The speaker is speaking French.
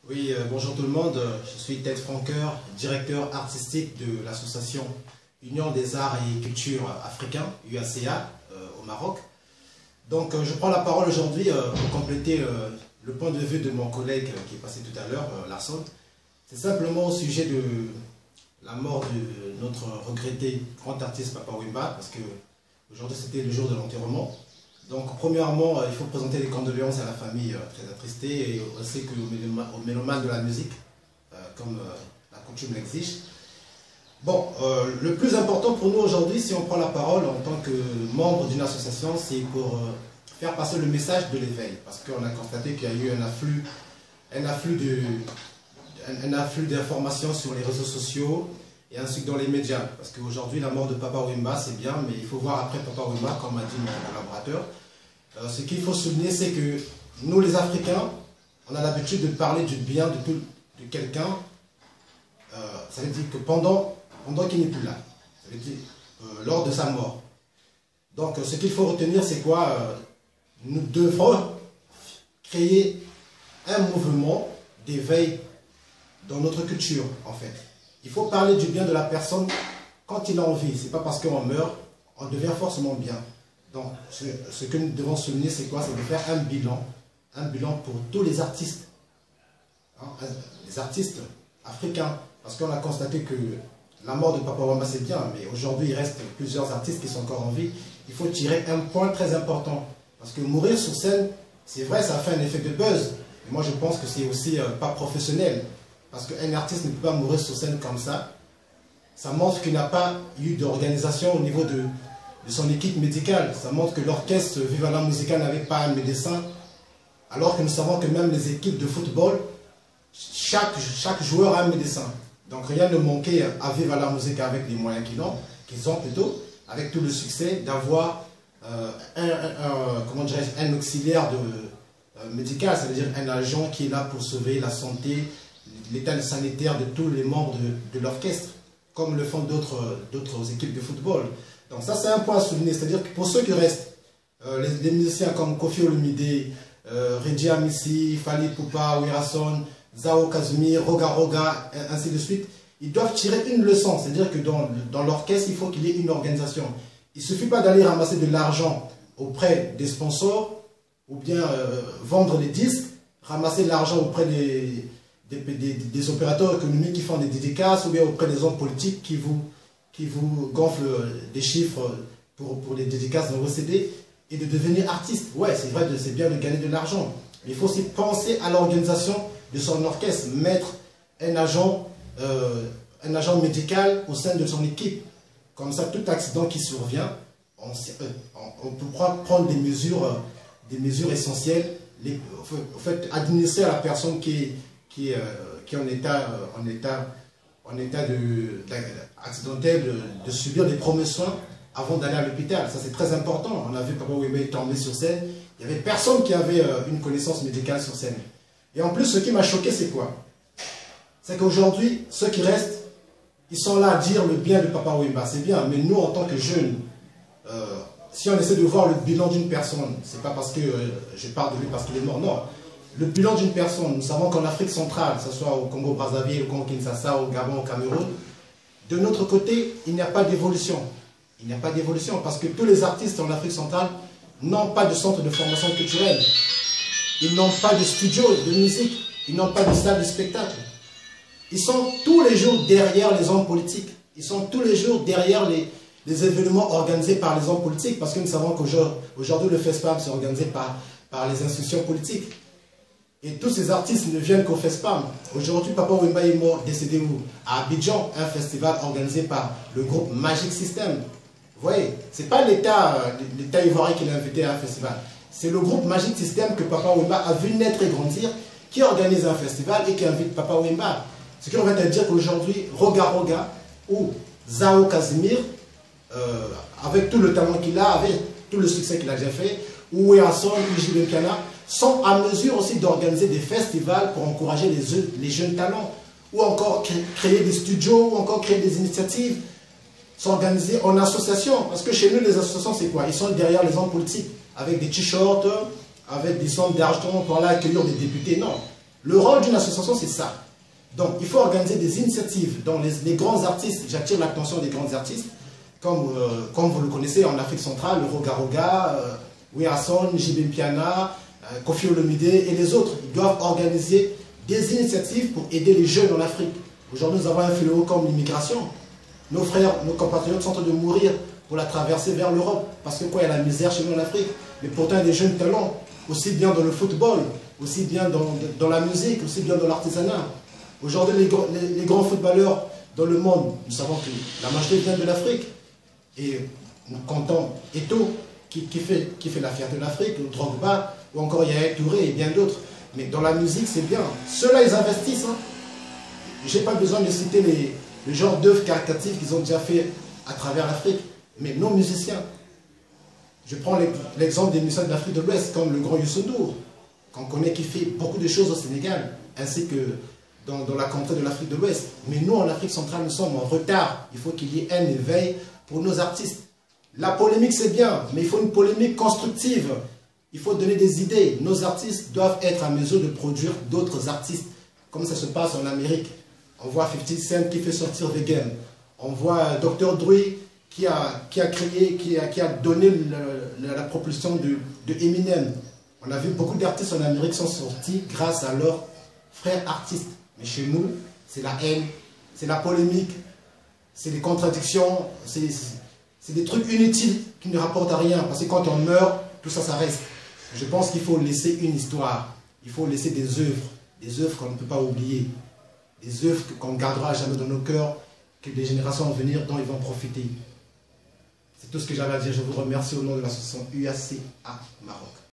Oui, bonjour tout le monde, je suis Ted Franqueur, directeur artistique de l'association Union des Arts et Cultures Africains, UACA, au Maroc. Donc je prends la parole aujourd'hui pour compléter le point de vue de mon collègue qui est passé tout à l'heure, Larson. C'est simplement au sujet de la mort de notre regretté grand artiste Papa Wemba, parce que aujourd'hui c'était le jour de l'enterrement. Donc premièrement, il faut présenter les condoléances à la famille très attristée et aussi aux mélomanes de la musique, comme la coutume l'exige. Bon, le plus important pour nous aujourd'hui, si on prend la parole en tant que membre d'une association, c'est pour faire passer le message de l'éveil. Parce qu'on a constaté qu'il y a eu un afflux d'informations sur les réseaux sociaux et ainsi que dans les médias. Parce qu'aujourd'hui, la mort de Papa Wemba, c'est bien, mais il faut voir après Papa Wemba, comme a dit mon collaborateur. Ce qu'il faut souligner, c'est que nous, les Africains, on a l'habitude de parler du bien de quelqu'un. Ça veut dire que pendant qu'il n'est plus là, ça veut dire lors de sa mort. Donc, ce qu'il faut retenir, c'est quoi? Nous devons créer un mouvement d'éveil dans notre culture, en fait. Il faut parler du bien de la personne quand il a envie. Ce n'est pas parce qu'on meurt, on devient forcément bien. Donc, ce que nous devons souligner, c'est quoi? C'est de faire un bilan pour tous les artistes, hein, les artistes africains. Parce qu'on a constaté que la mort de Papa Wemba, c'est bien, mais aujourd'hui, il reste plusieurs artistes qui sont encore en vie. Il faut tirer un point très important. Parce que mourir sur scène, c'est vrai, ça fait un effet de buzz. Mais moi, je pense que c'est aussi pas professionnel. Parce qu'un artiste ne peut pas mourir sur scène comme ça. Ça montre qu'il n'a pas eu d'organisation au niveau de son équipe médicale. Ça montre que l'orchestre Viva la Musica n'avait pas un médecin. Alors que nous savons que même les équipes de football, chaque joueur a un médecin. Donc rien ne manquait à Viva la Musica avec les moyens qu'ils ont plutôt, avec tout le succès, d'avoir un auxiliaire médical, ça veut dire un agent qui est là pour sauver la santé, l'état sanitaire de tous les membres de l'orchestre, comme le font d'autres équipes de football. Donc ça c'est un point à souligner, c'est-à-dire que pour ceux qui restent, les musiciens comme Kofi Olomide, Reggie Amissi, Fally Ipupa, Werason, Zao Kazumi, Roga Roga, ainsi de suite, ils doivent tirer une leçon, c'est-à-dire que dans l'orchestre, il faut qu'il y ait une organisation. Il ne suffit pas d'aller ramasser de l'argent auprès des sponsors, ou bien vendre des disques, ramasser de l'argent auprès des opérateurs économiques qui font des dédicaces, ou bien auprès des hommes politiques qui vous gonflent des chiffres pour les dédicaces dans vos CD, et de devenir artiste. Ouais, c'est vrai, c'est bien de gagner de l'argent. Mais il faut aussi penser à l'organisation de son orchestre, mettre un agent médical au sein de son équipe. Comme ça, tout accident qui survient, on peut prendre des mesures essentielles, en fait, administrer à la personne qui est en état accidentel de subir des premiers soins avant d'aller à l'hôpital. Ça, c'est très important. On a vu Papa Wemba tomber sur scène. Il n'y avait personne qui avait une connaissance médicale sur scène. Et en plus, ce qui m'a choqué, c'est quoi? C'est qu'aujourd'hui, ceux qui restent, ils sont là à dire le bien de Papa Wemba. C'est bien, mais nous, en tant que jeunes, si on essaie de voir le bilan d'une personne, c'est pas parce que je parle de lui parce qu'il est mort, non. Le bilan d'une personne, nous savons qu'en Afrique centrale, que ce soit au Congo-Brazzaville, au Congo-Kinshasa, au Gabon, au Cameroun, de notre côté, il n'y a pas d'évolution. Il n'y a pas d'évolution parce que tous les artistes en Afrique centrale n'ont pas de centre de formation culturelle. Ils n'ont pas de studio de musique. Ils n'ont pas de salle de spectacle. Ils sont tous les jours derrière les hommes politiques. Ils sont tous les jours derrière les événements organisés par les hommes politiques parce que nous savons qu'aujourd'hui le FESPAM c'est organisé par les institutions politiques. Et tous ces artistes ne viennent qu'au FESPAM. Aujourd'hui, Papa Wemba est mort, décédé où? À Abidjan, un festival organisé par le groupe Magic System. Vous voyez, ce n'est pas l'État ivoirien qui l'a invité à un festival. C'est le groupe Magic System que Papa Wemba a vu naître et grandir, qui organise un festival et qui invite Papa Wemba. Ce qui revient à dire qu'aujourd'hui, Roga Roga ou Zao Casimir, avec tout le talent qu'il a, avec tout le succès qu'il a déjà fait, ou Werason, ou J.B. Kana, sont à mesure aussi d'organiser des festivals pour encourager les jeunes talents, ou encore créer des studios, ou encore créer des initiatives, s'organiser en association. Parce que chez nous, les associations, c'est quoi? Ils sont derrière les hommes politiques, avec des t-shirts, avec des sommes d'argent pour aller accueillir des députés. Non. Le rôle d'une association, c'est ça. Donc, il faut organiser des initiatives dont les grands artistes, j'attire l'attention des grands artistes, comme vous le connaissez en Afrique centrale, le Roga Roga, Werason, JB Mpiana, Koffi Olomide et les autres. Ils doivent organiser des initiatives pour aider les jeunes en Afrique. Aujourd'hui, nous avons un fléau comme l'immigration. Nos frères, nos compatriotes sont en train de mourir pour la traverser vers l'Europe. Parce que quoi, il y a la misère chez nous en Afrique. Mais pourtant, il y a des jeunes talents, aussi bien dans le football, aussi bien dans la musique, aussi bien dans l'artisanat. Aujourd'hui, les grands footballeurs dans le monde, nous savons que la majorité vient de l'Afrique. Et nous comptons Eto'o, qui fait la fierté de l'Afrique, Drogba, ou encore Yaya Touré et bien d'autres. Mais dans la musique, c'est bien. Ceux-là, ils investissent. Hein. Je n'ai pas besoin de citer le genre d'œuvres caritatives qu'ils ont déjà fait à travers l'Afrique. Mais nos musiciens, je prends l'exemple des musiciens de l'Afrique de l'Ouest, comme le grand Youssou N'Dour, qu'on connaît qui fait beaucoup de choses au Sénégal, ainsi que dans la contrée de l'Afrique de l'Ouest. Mais nous, en Afrique centrale, nous sommes en retard. Il faut qu'il y ait un éveil pour nos artistes. La polémique, c'est bien, mais il faut une polémique constructive. Il faut donner des idées. Nos artistes doivent être à mesure de produire d'autres artistes, comme ça se passe en Amérique. On voit 50 Cent qui fait sortir The Game. On voit Dr. Dre qui a créé, qui a donné la propulsion de Eminem. On a vu beaucoup d'artistes en Amérique sont sortis grâce à leurs frères artistes. Mais chez nous, c'est la haine, c'est la polémique, c'est des contradictions, c'est des trucs inutiles qui ne rapportent à rien. Parce que quand on meurt, tout ça, ça reste. Je pense qu'il faut laisser une histoire. Il faut laisser des œuvres qu'on ne peut pas oublier. Des œuvres qu'on gardera jamais dans nos cœurs, que des générations à venir dont ils vont profiter. C'est tout ce que j'avais à dire. Je vous remercie au nom de l'association UACA Maroc.